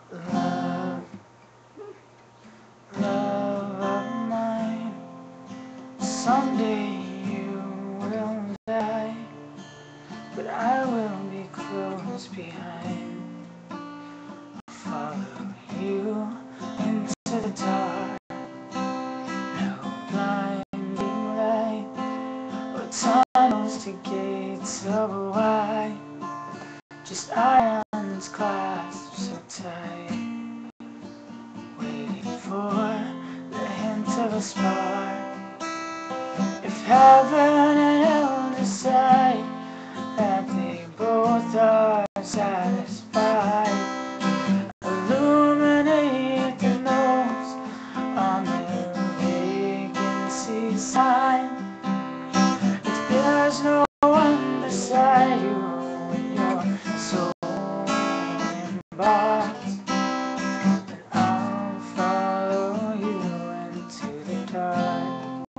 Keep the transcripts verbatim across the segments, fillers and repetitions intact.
Love, love of mine, someday you will die, but I will be close behind. I'll follow you into the dark, no blinding light, or tunnels to gates of white, just irons clasped so tight, waiting for the hint of a spark. If heaven and hell decide that they both are satisfied, illuminate the notes on the vacancy sign. If there's no one beside you when your soul embarks, then I'll follow you into the dark.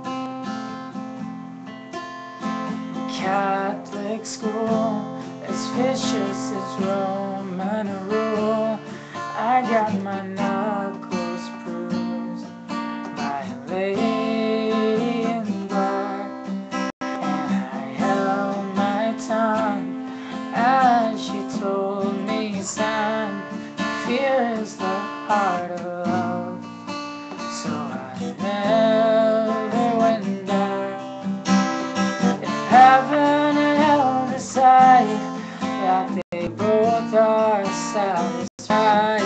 Catholic school, as vicious as Roman rule, I got my knuckles bruised by a lady in black, and I held my tongue as she told me, son, fear is the heart of love, so I never went there. If heaven and hell decide that they both are satisfied,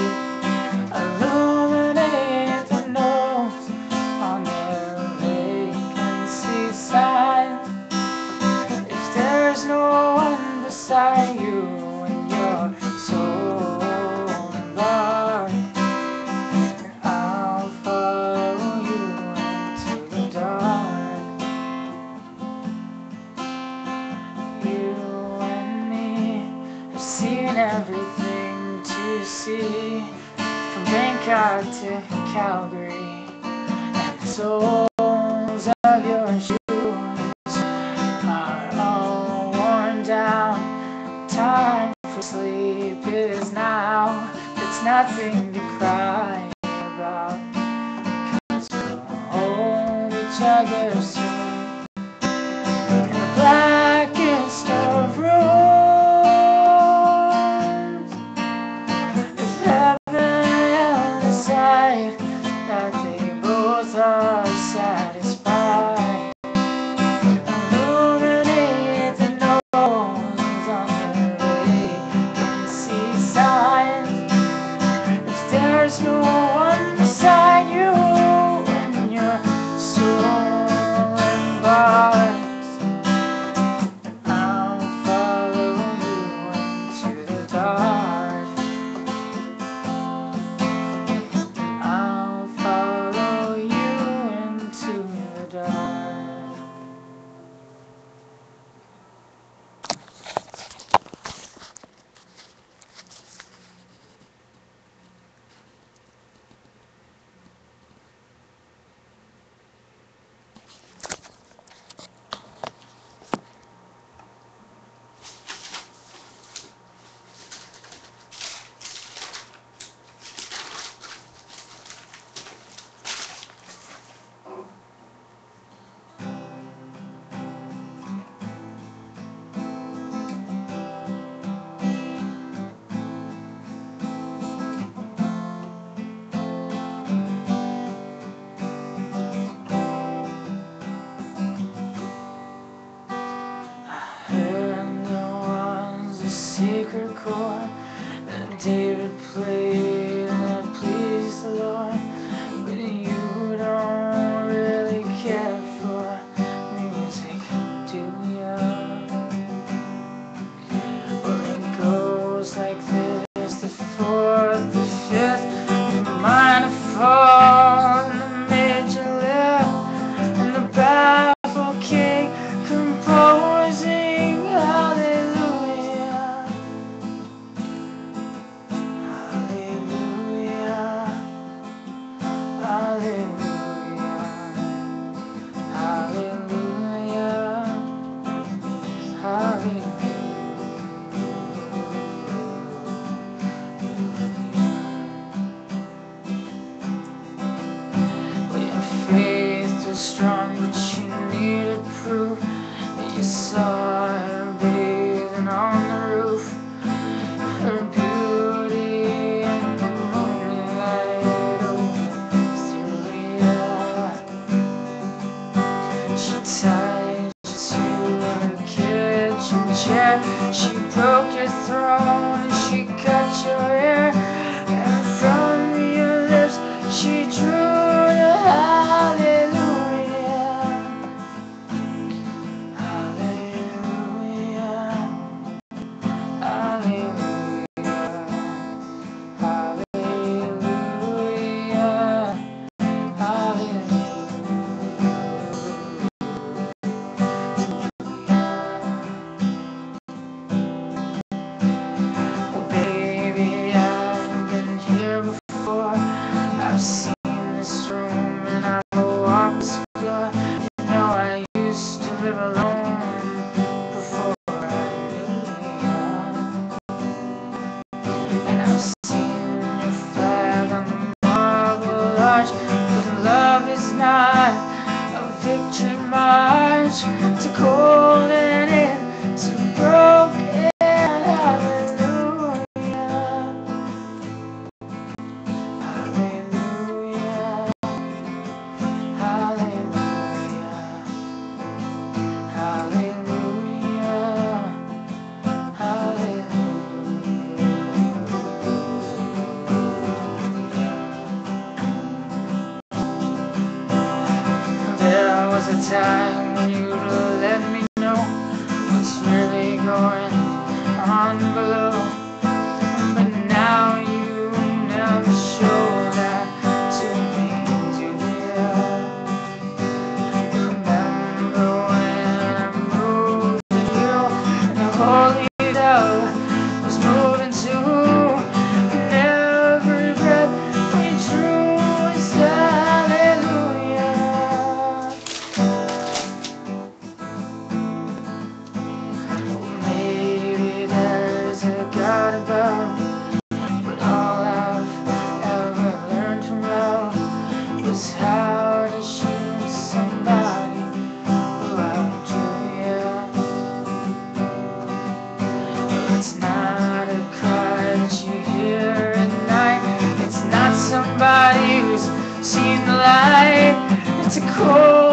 illuminate the notes on their vacancy sign. If there's no one beside you when your soul embarks, then I'll follow you into the dark. You and me have seen everything to see, from Bangkok to Calgary, and the soles of your shoes are all worn down. Time for sleep is now. It's nothing to cry about, 'cause we'll hold each other soon in the blackest of rooms. If heaven and hell decide that they both are satisfied, illuminate the notes on the vacancy sign. If there's no one beside you when your soul embarks, I'll follow you into the dark. I'll follow you into the dark. And there was a secret chord that David played that pleased the Lord, but you don't really care for music, do ya? Well, it goes like this: the fourth, the fifth, the minor fall, and the major lift, and the baffled king composing hallelujah, hallelujah. time when you let me know what's really going on below. But now you never show that to me, do you? Remember when I moved to you and the holy dove was moving too, and every breath we drew was hallelujah. Maybe there's a God above, but all I've ever learned from love was how to shoot somebody who outdrew you. It's not a cry that you hear at night. It's not somebody who's seen the light. It's a cold